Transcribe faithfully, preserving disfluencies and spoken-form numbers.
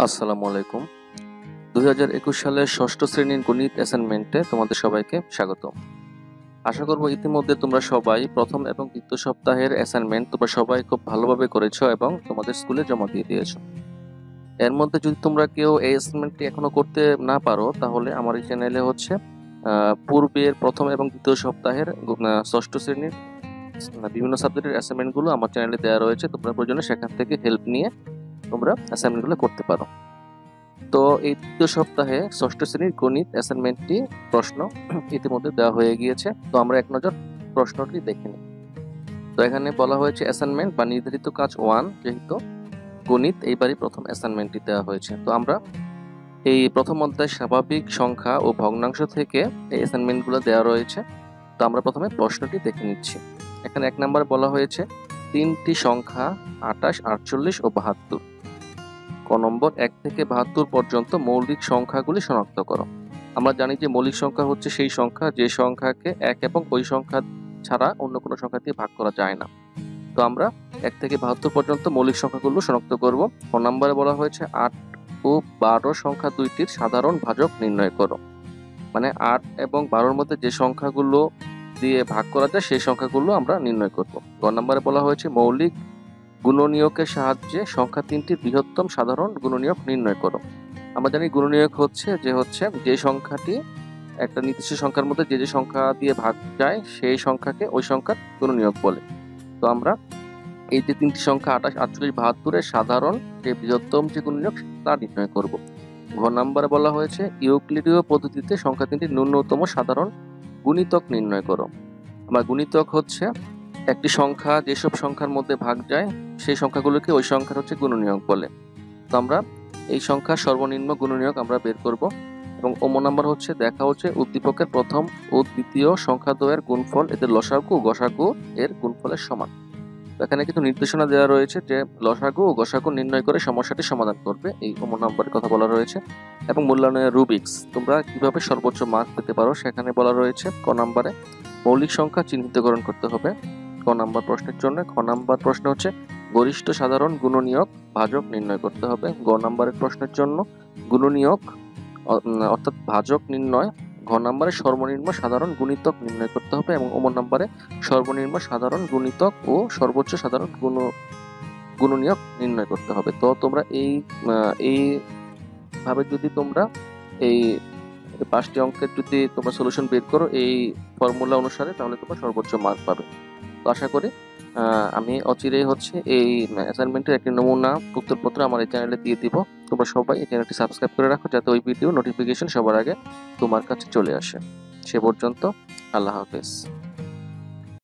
আসসালামু আলাইকুম। দুই হাজার একুশ সালের ষষ্ঠ শ্রেণীর গণিত অ্যাসাইনমেন্টে তোমাদের সবাইকে স্বাগত। আশা করব ইতিমধ্যে তোমরা সবাই প্রথম এবং দ্বিতীয় সপ্তাহের অ্যাসাইনমেন্ট তোমরা সবাই খুব ভালোভাবে করেছো এবং তোমাদের স্কুলে জমা দিয়ে দিয়েছো। এর মধ্যে যদি তোমরা কেউ এই অ্যাসাইনমেন্টটি এখনো করতে না পারো, তাহলে আমার এই চ্যানেলে হচ্ছে পূর্বের প্রথম এবং দ্বিতীয় সপ্তাহের ষষ্ঠ শ্রেণীর বিভিন্ন সাবজেক্টের অ্যাসাইনমেন্টগুলো আমার চ্যানেলে দেওয়া রয়েছে। তোমরা প্রয়োজনে সেখান থেকে হেল্প নিয়ে তোমরা অ্যাসাইনমেন্টগুলো করতে পারো। তো এই দ্বিতীয় সপ্তাহে ষষ্ঠ শ্রেণীর গণিত অ্যাসাইনমেন্টটি প্রশ্ন ইতিমধ্যে দেওয়া হয়ে গিয়েছে। তো আমরা এক নজর প্রশ্নটি দেখে নিই। তো এখানে বলা হয়েছে অ্যাসাইনমেন্ট বা নির্ধারিত কাজ ওয়ান, যেহেতু গণিত এইবারই প্রথম অ্যাসাইনমেন্টটি দেওয়া হয়েছে। তো আমরা এই প্রথম অধ্যায় স্বাভাবিক সংখ্যা ও ভগ্নাংশ থেকে এই অ্যাসাইনমেন্টগুলো দেওয়া রয়েছে। তো আমরা প্রথমে প্রশ্নটি দেখে নিচ্ছি। এখানে এক নম্বরে বলা হয়েছে তিনটি সংখ্যা আটাশ, আটচল্লিশ ও বাহাত্তর। ক নম্বর, এক থেকে বাহাত্তর পর্যন্ত মৌলিক সংখ্যাগুলি শনাক্ত করো। আমরা জানি যে মৌলিক সংখ্যা হচ্ছে সেই সংখ্যা যে সংখ্যাকে এক এবং ওই সংখ্যা ছাড়া অন্য কোনো সংখ্যা দিয়ে ভাগ করা যায় না। তো আমরা এক থেকে বাহাত্তর পর্যন্ত মৌলিক সংখ্যাগুলো শনাক্ত করব। ক নম্বরে বলা হয়েছে আট ও বারো সংখ্যা দুইটির সাধারণ ভাজক নির্ণয় করো। মানে আট এবং বারোর মধ্যে যে সংখ্যাগুলো দিয়ে ভাগ করা যায় সেই সংখ্যাগুলো আমরা নির্ণয় করব। গ নম্বরে বলা হয়েছে মৌলিক গুণনীয়কের সাহায্যে সংখ্যা তিনটির বৃহত্তম সাধারণ গুণনীয়ক নির্ণয় করো। আমরা জানি গুণনীয়ক হচ্ছে যে হচ্ছে যে সংখ্যাটি একটা নির্দিষ্ট সংখ্যার মধ্যে যে যে সংখ্যা দিয়ে ভাগ যায় সেই সংখ্যাকে ওই সংখ্যার গুণনীয়ক বলে। তো আমরা এই যে তিনটি সংখ্যা আটাশ, আটচল্লিশ, বাহাত্তরের সাধারণ যে বৃহত্তম যে গুণনীয়ক তা নির্ণয় করব। ঘ নম্বরে বলা হয়েছে ইউক্লিডীয় পদ্ধতিতে সংখ্যা তিনটির ন্যূনতম সাধারণ গুণিতক নির্ণয় করো। আমার গুণিতক হচ্ছে একটি সংখ্যা যেসব সংখ্যার মধ্যে ভাগ যায় সেই সংখ্যাগুলোকে ওই সংখ্যার হচ্ছে গুণনীয়ক বলে। তো আমরা এই সংখ্যার সর্বনিম্ন গুণনীয়ক আমরা বের করব। এবং ওম নাম্বার হচ্ছে দেখা হচ্ছে উদ্দীপকের প্রথম ও দ্বিতীয় সংখ্যাদ্বয়ের গুণফল এদের লসাগু ও গসাগু এর গুণফলের সমান। এখানে কিন্তু নির্দেশনা দেওয়া রয়েছে যে লসাগু ও গসাগু নির্ণয় করে সমস্যাটি সমাধান করবে, এই ওম নাম্বারের কথা বলা রয়েছে। এবং মূল্যায়নের রুবিক্স তোমরা কিভাবে সর্বোচ্চ মার্ক পেতে পারো সেখানে বলা রয়েছে। ক নম্বরে মৌলিক সংখ্যা চিহ্নিতকরণ করতে হবে ক নাম্বার প্রশ্নের জন্য। খ নাম্বার প্রশ্ন হচ্ছে গরিষ্ঠ সাধারণ গুণনীয়ক ভাজক নির্ণয় করতে হবে। গ নাম্বারের প্রশ্নের জন্য গুণনীয়ক অর্থাৎ ভাজক নির্ণয়। ঘ নাম্বারে সর্বনিম্ন সাধারণ গুণিতক নির্ণয় করতে হবে এবং ওম নাম্বারে সর্বনিম্ন সাধারণ গুণিতক ও সর্বোচ্চ সাধারণ গুণ গুণনীয়ক নির্ণয় করতে হবে। তো তোমরা এই এই ভাবে যদি তোমরা এই পাঁচটি অঙ্কের যদি তোমরা সলিউশন বের করো এই ফর্মুলা অনুসারে, তাহলে তোমরা সর্বোচ্চ মার্ক পাবে। তো আশা করি আমি অচিরেই হচ্ছে এই অ্যাসাইনমেন্টের একটি নমুনা উত্তরপত্র আমার এই চ্যানেলে দিয়ে দিব। তোমরা সবাই এই চ্যানেলটি সাবস্ক্রাইব করে রাখো যাতে ওই ভিডিও নোটিফিকেশন সবার আগে তোমার কাছে চলে আসে। সে পর্যন্ত আল্লাহ হাফেজ।